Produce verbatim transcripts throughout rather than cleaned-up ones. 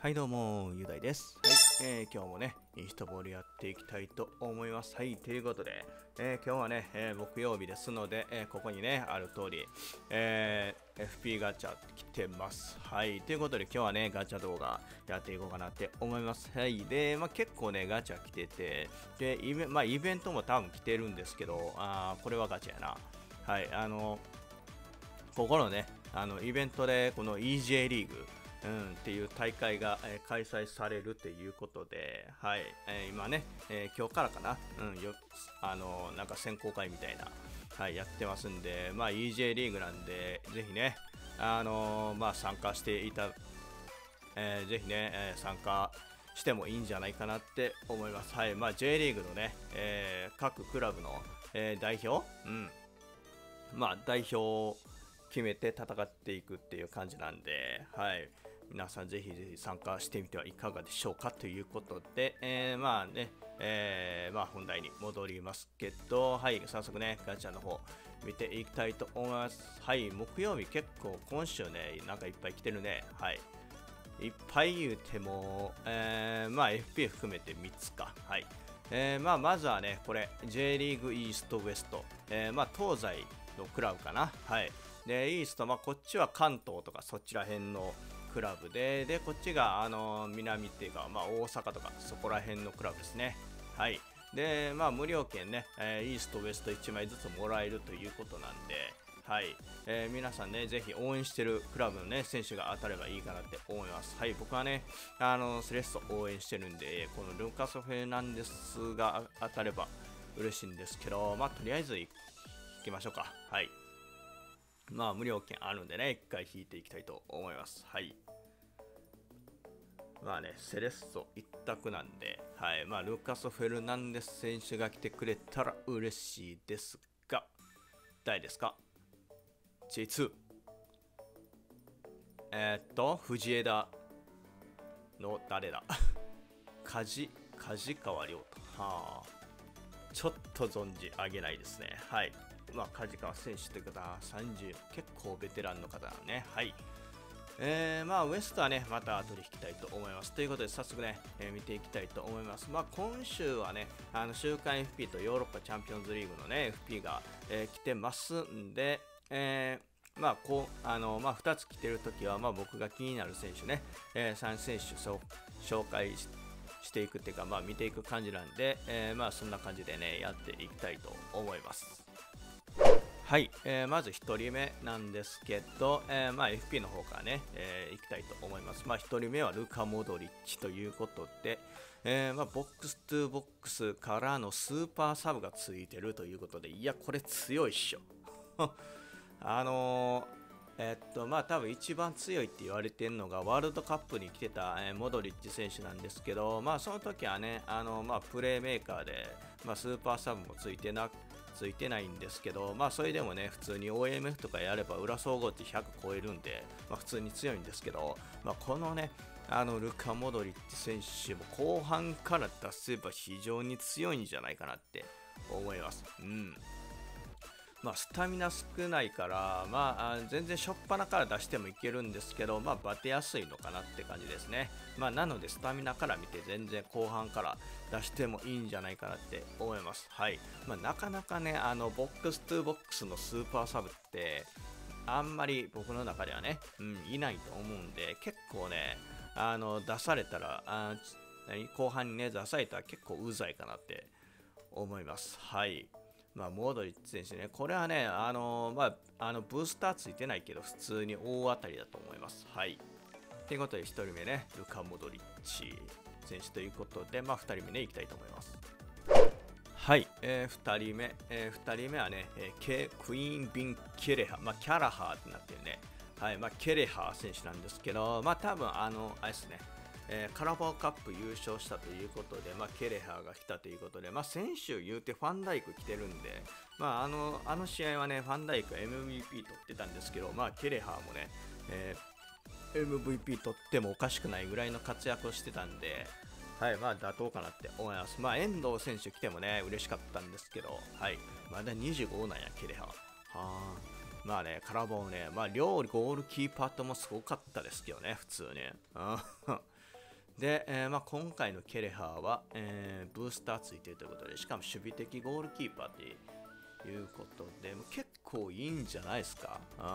はいどうも、ゆうだいです。はい、えー、今日もね、インストボールやっていきたいと思います。はい、ということで、えー、今日はね、えー、木曜日ですので、えー、ここにね、ある通り、えー、エフピー ガチャ来てます。はい、ということで今日はね、ガチャ動画やっていこうかなって思います。はい、で、まあ、結構ね、ガチャ来てて、で、イベ,、まあ、イベントも多分来てるんですけど、あーこれはガチャやな。はい、あの、ここのね、あのイベントでこの イージェー リーグ、うん、っていう大会が、えー開催されるということで、はい、えー今ね、えー今日からかな、うん、よあのーなんか選考会みたいな、はい、やってますんで、まあ、イージェー リーグなんで、ぜひね、あのーまあ、参加していた、えーぜひね、えー参加してもいいんじゃないかなって思います。はい、まあ、J リーグのね、えー各クラブの、えー代表、うん、まあ、代表を決めて戦っていくっていう感じなんで、はい、皆さんぜひぜひ参加してみてはいかがでしょうかということで、えー、まあね、えー、まあ本題に戻りますけど、はい、早速ね、ガチャの方見ていきたいと思います。はい、木曜日結構今週ね、なんかいっぱい来てるね。はい。いっぱい言うても、えー、まあ エフピー 含めてみっつか。はい。えー、まあまずはね、これ、J リーグイーストウエスト。えー、まあ東西のクラブかな。はい。で、イースト、まあこっちは関東とかそちら辺のクラブで、で、こっちが、あのー南っていうか、まあ大阪とかそこら辺のクラブですね。はい。で、まあ無料券ね、えーイーストウエストいちまいずつもらえるということなんで、はい、えー皆さんね、ぜひ応援してるクラブのね、選手が当たればいいかなって思います。はい、僕はね、あの、セレッソ応援してるんで、このルカス・フェルナンデスが当たれば嬉しいんですけど、まあ、とりあえず行きましょうか。はい。まあ、無料券あるんでね、一回引いていきたいと思います。はい。まあね、セレッソ一択なんで、はい。まあ、ルカス・フェルナンデス選手が来てくれたら嬉しいですが、誰ですか？ ジェイツー。えー、っと、藤枝の誰だ梶、梶川亮と。はあ。ちょっと存じ上げないですね。はい。まあ、梶川選手という方はさんじゅう、結構ベテランの方だね。はい。えー、まあ、ウエストはね、また後で引きたいと思います。ということで、早速ね、えー見ていきたいと思います。まあ、今週はね、あの週刊 エフピー とヨーロッパチャンピオンズリーグのね、エフピー が、えー来てますんで、えーまあこうあのまあ、ふたつ来てるときは、まあ、僕が気になる選手ね、えー、さん選手そう紹介ししていくっていうか、まあ、見ていく感じなんで、えーまあ、そんな感じでね、やっていきたいと思います。はい、えーまずひとりめなんですけど、えーまあ、エフピー の方からね、えーいきたいと思います。まあ、ひとりめはルカ・モドリッチということで、えーまあ、ボックストゥボックスからのスーパーサブがついてるということで、いや、これ強いっしょ。あのーえっとまあ多分一番強いって言われてるのがワールドカップに来てた、えーモドリッチ選手なんですけど、まあその時はね、あのまあプレーメーカーで、まあ、スーパーサブもついてなついてないんですけど、まあそれでもね、普通に オーエムエフ とかやれば裏総合値ひゃく超えるんで、まあ普通に強いんですけど、まあこのね、あのルカ・モドリッチ選手も後半から出せば非常に強いんじゃないかなって思います。うん。まあ、スタミナ少ないから、まあ、あ全然初っ端から出してもいけるんですけど、まあ、バテやすいのかなって感じですね。まあ、なので、スタミナから見て、全然後半から出してもいいんじゃないかなって思います。はい。まあ、なかなかね、あの、ボックストゥボックスのスーパーサブって、あんまり僕の中ではね、うん、いないと思うんで、結構ね、あの、出されたら、あ何後半にね、出されたら結構うざいかなって思います。はい。まあ、モードリッチ選手ね、これはね、あのーまあ、あのブースターついてないけど、普通に大当たりだと思います。はい。ということで、ひとりめね、ルカ・モドリッチ選手ということで、まあ、ふたりめね、いきたいと思います。はい、えー、ふたりめ、えー、ふたりめはね、えー、ケクイーン・ビン・ケレハ、まあ、キャラハーってなってるね。はい、まあ、ケレハー選手なんですけど、まあ、多分あの、あれですね、えーカラバオカップ優勝したということで、まあ、ケレハーが来たということで、まあ、先週言うてファンダイク来てるんで、まあ、あのあの試合はね、ファンダイク エムブイピー 取ってたんですけど、まあ、ケレハーもね、えー エムブイピー 取ってもおかしくないぐらいの活躍をしてたんで、はい、まあ妥当かなって思います。まあ、遠藤選手来てもね、嬉しかったんですけど、はい、まだにじゅうごなんや、ケレハー。はあ。まあね、カラボーね、まあ、両ゴールキーパーともすごかったですけどね、普通に。うんで、えーまあ、今回のケレハーは、えーブースターついてるということで、しかも守備的ゴールキーパーっていうことで、結構いいんじゃないですか。うん、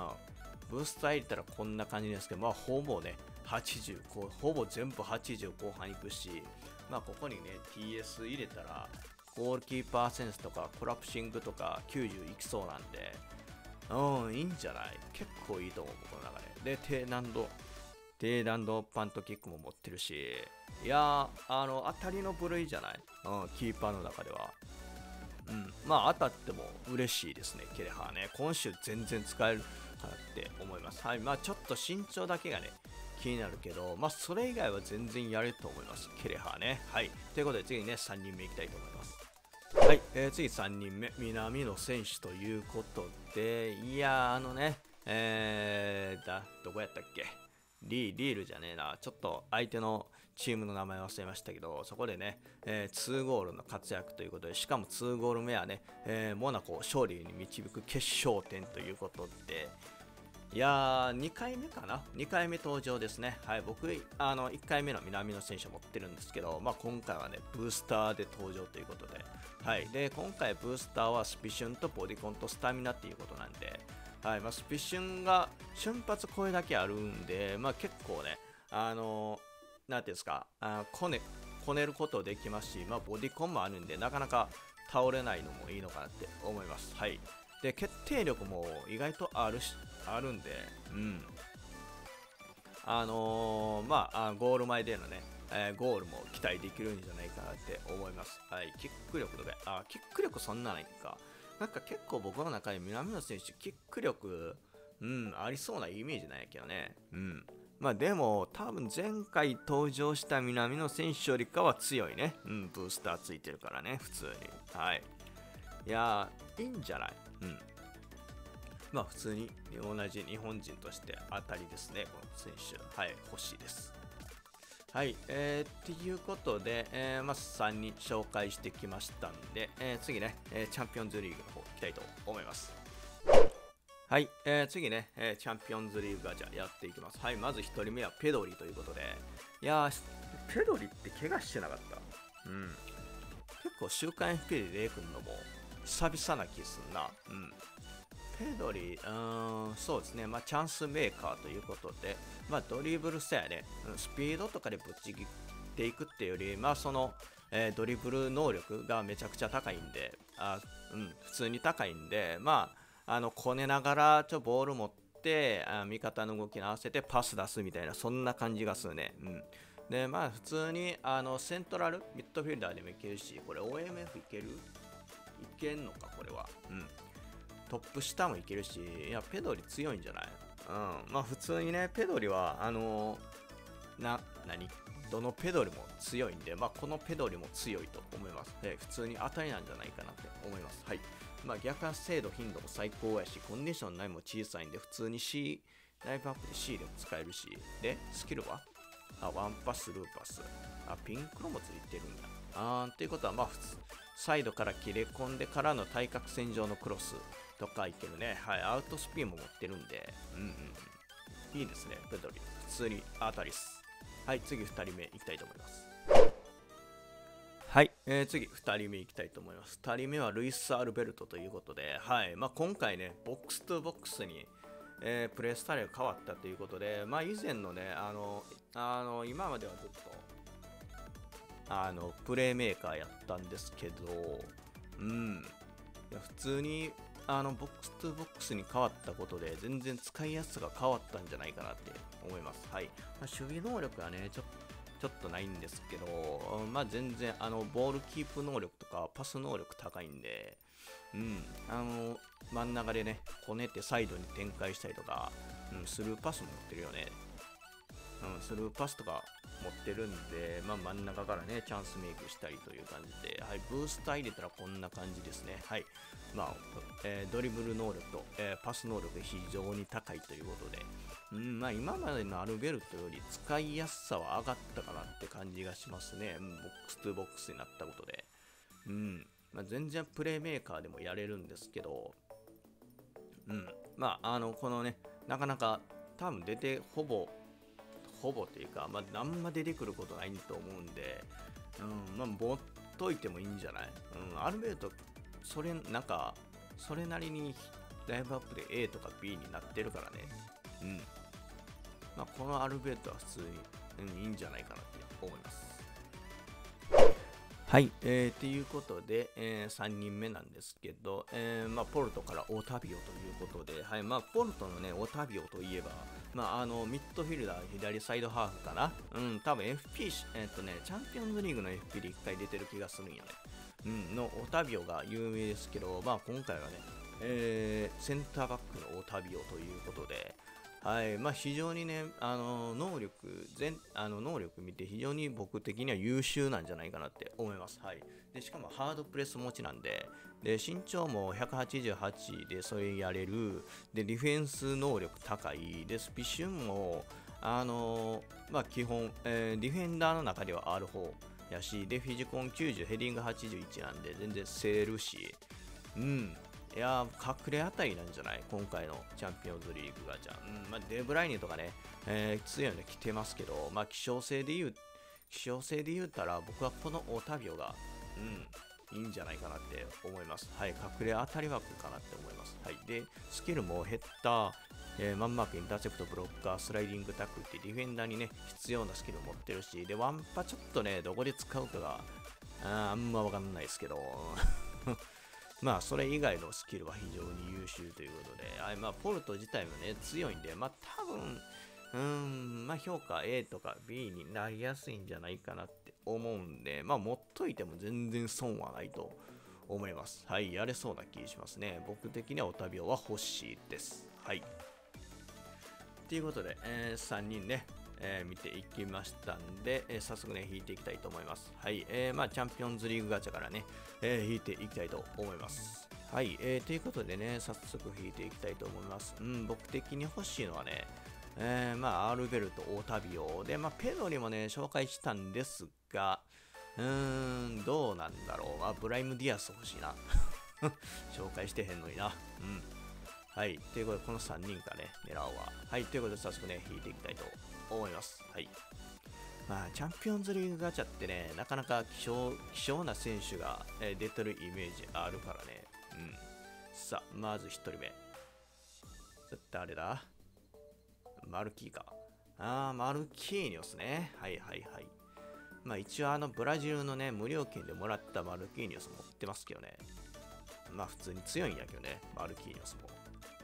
ブースター入れたらこんな感じですけど、まあ、ほぼね、はちじゅう、こうほぼ全部はちじゅう後半いくし、まあ、ここにね、ティーエス 入れたら、ゴールキーパーセンスとか、コラプシングとかきゅうじゅういきそうなんで、うん、いいんじゃない？結構いいと思う、この流れ。で、低難度、低難度パントキックも持ってるし、いやー、あの、当たりの部類じゃない？うん、キーパーの中では。うん、まあ当たっても嬉しいですね、ケレハーね。今週全然使えるかなって思います。はい、まあちょっと身長だけがね、気になるけど、まあそれ以外は全然やれると思います、ケレハーね。はい、ということで次にね、さんにんめいきたいと思います。はい、えー、次さんにんめ、南野選手ということで、いやー、あのね、えー、だ、どこやったっけ？リー、リールじゃねえな、ちょっと相手のチームの名前忘れましたけど、そこでね、えー、にゴールの活躍ということで、しかもにゴール目はね、えー、モナコを勝利に導く決勝点ということで、いやー、にかいめかな ?に 回目登場ですね。はい、僕、あの、いっかいめの南野選手を持ってるんですけど、まあ、今回はね、ブースターで登場ということで、はい、で、今回ブースターはスピシュンとボディコンとスタミナっていうことなんで、はい、まあ、スピシュンが瞬発これだけあるんで、まあ、結構ね、あのー、なんていうんですか、あこね、こねることできますし、まあ、ボディコンもあるんで、なかなか倒れないのもいいのかなって思います。はい。で、決定力も意外とあるし、あるんで、うん。あのー、まあ、ゴール前でのね、えー、ゴールも期待できるんじゃないかなって思います。はい。キック力とか、あ、キック力そんなないか。なんか結構僕の中で南野選手、キック力、うん、ありそうなイメージなんやけどね。うん。まあでも、多分前回登場した南野選手よりかは強いね。うん、ブースターついてるからね、普通に。はい。いやー、いいんじゃない？うん。まあ普通に同じ日本人として当たりですね、この選手。はい、欲しいです。はい、えー、っていうことで、えー、まあさんにん紹介してきましたんで、えー、次ね、えー、チャンピオンズリーグの方行きたいと思います。はい、えー、次ね、えー、チャンピオンズリーグがじゃあやっていきます。はい、まずひとりめはペドリということで、いやー、ペドリって怪我してなかった。うん。結構週刊 エフピー で出てくるのも久々な気すんな。うん。ペドリ、うーん、そうですね、まあ、チャンスメーカーということで、まあ、ドリブルさやね、スピードとかでぶっちぎっていくっていうより、まあ、その、えー、ドリブル能力がめちゃくちゃ高いんで、あうん、普通に高いんで、まあ、あのこねながらちょボール持ってあ、味方の動きに合わせてパス出すみたいな、そんな感じがするね。うんで、まあ、普通にあのセントラルミッドフィルダーでもいけるし、これ オーエムエフ いけるいけんのか、これは。うんトップ下もいけるし、いや、ペドリ強いんじゃない？うん。まあ、普通にね、ペドリは、あのー、な、何どのペドリも強いんで、まあ、このペドリも強いと思います。で、普通に当たりなんじゃないかなって思います。はい。まあ、逆圧精度、頻度も最高やし、コンディション内も小さいんで、普通に C、ライブアップで C でも使えるし、で、スキルはあ、ワンパス、ルーパス。あ、ピンクロもついてるんだ。あー、っていうことは、まあ、普通、サイドから切れ込んでからの対角線上のクロスとかいけるね。はい、アウトスピンも持ってるんで、うんうん。いいですね、ペドリ。普通に当たりっす。はい、次ふたりめいきたいと思います。はい、えー、次ふたりめいきたいと思います。ふたりめはルイス・アルベルトということで、はい、まあ、今回ね、ボックストゥボックスに、えー、プレースタイルが変わったということで、まあ、以前のね、あの、あの今まではずっと、あの、プレーメーカーやったんですけど、うん、いや普通にあのボックストゥボックスに変わったことで全然使いやすさが変わったんじゃないかなって思います。はい。まあ、守備能力はね、ちょちょっとないんですけど、まあ全然あのボールキープ能力とかパス能力高いんで、うん、あの真ん中でね、こねてサイドに展開したりとか、うん、スルーパスも持ってるよね。うん、スルーパスとか持ってるんで、まあ、真ん中からね、チャンスメイクしたりという感じで、はい、ブースター入れたらこんな感じですね。はい。まあ、えードリブル能力と、えーパス能力が非常に高いということで、うん、まあ、今までのアルベルトより使いやすさは上がったかなって感じがしますね。うんボックストゥボックスになったことで。うん。まあ、全然プレイメーカーでもやれるんですけど、うん。まあ、あの、このね、なかなか多分出てほぼほぼというか、まあ、あんま出てくることないと思うんで、うん、まあ、持っといてもいいんじゃない？うん、アルベルト、それ、なんか、それなりにライブアップで A とか B になってるからね。うん。まあ、このアルベルトは普通に、うん、いいんじゃないかなって思います。はい、えー、ということで、えー、さんにんめなんですけど、えーまあ、ポルトからオタビオということで、はいまあ、ポルトのね、オタビオといえば、まあ、あのミッドフィルダー、左サイドハーフかな、うん、多分 エフピー、えーっとね、チャンピオンズリーグの エフピー でいっかい出てる気がするんよね。うん、のオタビオが有名ですけど、まあ、今回はね、えー、センターバックのオタビオということで、はいまあ、非常にね、あの能力全あの能力見て非常に僕的には優秀なんじゃないかなって思います。はい、でしかもハードプレス持ちなんで、で身長もひゃくはちじゅうはちでそれやれる、でディフェンス能力高い、でスピシュンもあのまあ、基本、えー、ディフェンダーの中ではある方やし、でフィジコンきゅうじゅう、ヘディングはちじゅういちなんで全然競れるし、うんいやー、隠れあたりなんじゃない今回のチャンピオンズリーグガチャ。うん、まあ、デブライネとかね、えー、強いの来てますけど、まあ、希少性で言う、希少性で言ったら、僕はこのオタビオが、うん、いいんじゃないかなって思います。はい、隠れ当たり枠かなって思います。はい、で、スキルも減った、えー、マンマーク、インターセプト、ブロッカー、スライディングタックってディフェンダーにね、必要なスキル持ってるし、で、ワンパちょっとね、どこで使うかが、あ, あんまわかんないですけど、まあ、それ以外のスキルは非常に優秀ということで、あまあ、ポルト自体もね、強いんで、まあ、多分、うーん、まあ、評価 A とか B になりやすいんじゃないかなって思うんで、まあ、持っといても全然損はないと思います。はい、やれそうな気がしますね。僕的にはオタビオは欲しいです。はい。ということで、えー、さんにんね、えー、見ていきましたんで、えー、早速ね、引いていきたいと思います。はい、えー、まあ、チャンピオンズリーグガチャからね、えー、引いていきたいと思います。はい、えー、ということでね、早速引いていきたいと思います。うん、僕的に欲しいのはね、えー、まあ、アルベルト、オータビオで、まあ、ペドリもね、紹介したんですが、うーん、どうなんだろう。まあ、ブライム・ディアス欲しいな。紹介してへんのにな。うん。はい。ということで、このさんにんからね、狙おうわ。はい。ということで、早速ね、引いていきたいと思います。はい。まあ、チャンピオンズリーグガチャってね、なかなか希少希少な選手が、えー出てるイメージあるからね。うん。さあ、まずひとりめ。誰だマルキーか。あー、マルキーニョスね。はいはいはい。まあ一応あのブラジルのね、無料券でもらったマルキーニョス持ってますけどね。まあ普通に強いんやけどね、マルキーニョスも。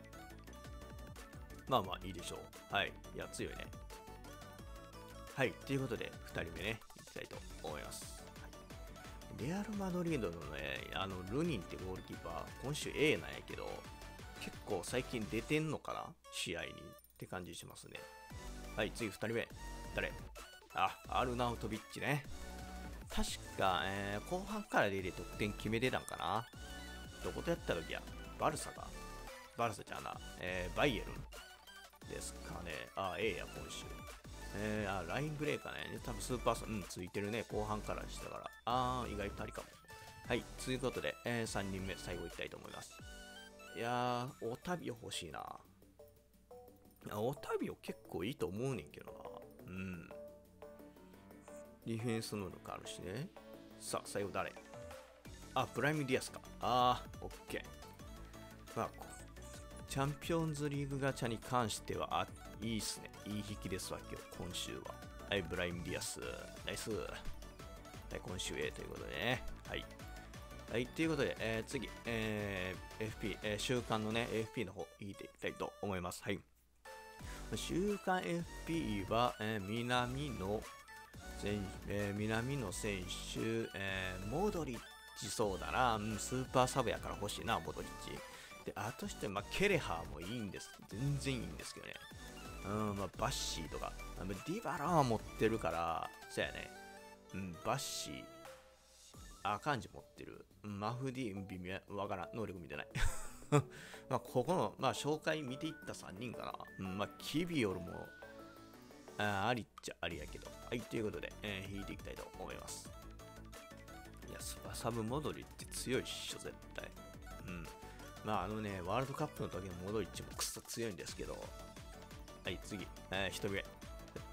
まあまあいいでしょう。はい。いや、強いね。はい。ということで、ふたりめね、いきたいと思います。はい、レアル・マドリードのね、あの、ルニンってゴールキーパー、今週 A なんやけど、結構最近出てんのかな試合にって感じしますね。はい、次ふたりめ。誰あ、アルナウトビッチね。確か、えー、後半から出て得点決めてたんかなどことやった時やバルサかバルサちゃうな。えー、バイエルンですかね。あ、A や、今週。えー、あ、ラインブレーカーね。多分スーパーソン、うん、ついてるね。後半からしたから。あー、意外とありかも。はい、ということで、えー、さんにんめ、最後いきたいと思います。いやー、オタビオ欲しいな。オタビオ結構いいと思うねんけどな。うん。ディフェンス能力あるしね。さあ、最後誰あ、プライムディアスか。あー、オッケー。まあ、チャンピオンズリーグガチャに関しては、あ、いいっすね。いい引きですわ、今日、今週は。はい、ブライムディアス。ナイス。はい、今週 A ということでね。はい。はい、ということで、えー、次、えー、エフピー、えー、週間のね、エフピー の方、引いていきたいと思います。はい。週間 エフピー は、えー、南の選、えー、南の選手、えー、モドリッチそうだな、うん、スーパーサブやから欲しいな、モドリッチ。で、あとして、まあ、ケレハーもいいんです。全然いいんですけどね。うん、まあ、バッシーとか。ディバラは持ってるから、そうやね。うん、バッシー。あ、漢字持ってる。マフディ、微妙、わからん。能力見てない。まあ、ここの、まあ、紹介見ていったさんにんかな。うん、まあ、キビオルも、あ, ありっちゃありやけど。はい、ということで、えー、引いていきたいと思います。いや、スパサブモドリって強いっしょ、絶対。うん。まあ、あのね、ワールドカップの時のモドリッチもクソ強いんですけど。はい、次、えー、ひとりめ。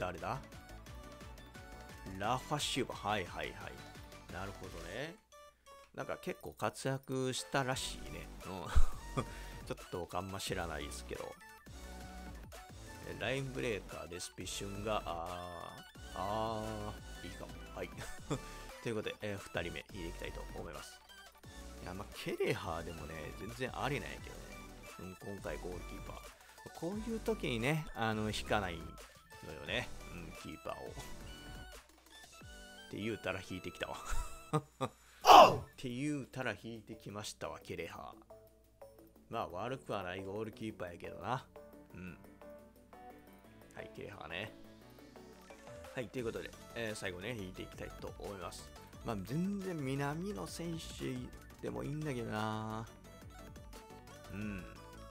誰だ？ラファシュバ。はいはいはい。なるほどね。なんか結構活躍したらしいね。うん、ちょっと僕あんま知らないですけど。ラインブレーカーでスピシュンが、あー、あー、いいかも。はい。ということで、えー、ふたりめ引いていきたいと思います。いや、まあ、ケレハーでもね、全然ありなんやけどね。うん、今回ゴールキーパー。こういう時にね、あの、引かないのよね。うん、キーパーを。って言うたら引いてきたわ。って言うたら引いてきましたわ、ケレハー。まあ、悪くはないゴールキーパーやけどな。うん。はい、ケレハーね。はい、ということで、えー、最後ね、引いていきたいと思います。まあ、全然南の選手でもいいんだけどな。うん。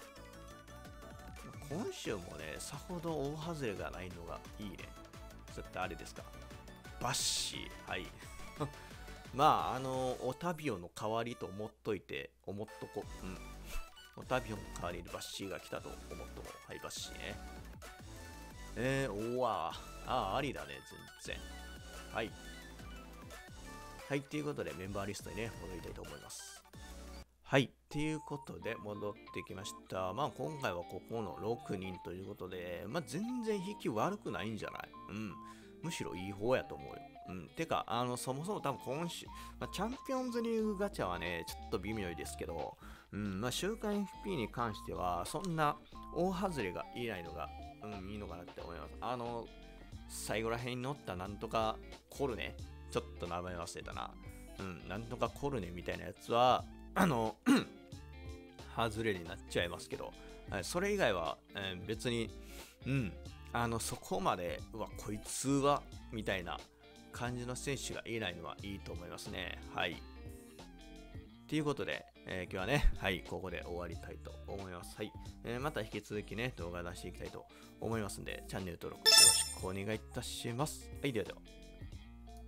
今週もね、さほど大外れがないのがいいね。それってあれですか？バッシー。はい。まあ、あの、オタビオの代わりと思っといて、思っとこ。うん。オタビオの代わりにバッシーが来たと思っとこ。はい、バッシーね。えー、おわー。ああ、ありだね、全然。はい。はい、ということでメンバーリストにね、戻りたいと思います。はい、ということで戻ってきました。まあ今回はここのろくにんということで、まあ全然引き悪くないんじゃない？うん。むしろいい方やと思うよ。うん。てか、あの、そもそも多分今週、まあ、チャンピオンズリーグガチャはね、ちょっと微妙ですけど、うん、まあ週間 エフピー に関しては、そんな大外れがいないのが、うん、いいのかなって思います。あの、最後ら辺に乗ったなんとかコルネ、ちょっと名前忘れたな。うん、なんとかコルネみたいなやつは、あの、外れになっちゃいますけど、それ以外は、えー、別に、うん、あの、そこまで、うわ、こいつは、みたいな感じの選手がいないのはいいと思いますね。はい。ということで、えー、今日はね、はい、ここで終わりたいと思います。はい。えー、また引き続きね、動画出していきたいと思いますんで、チャンネル登録よろしくお願いいたします。はい、ではでは。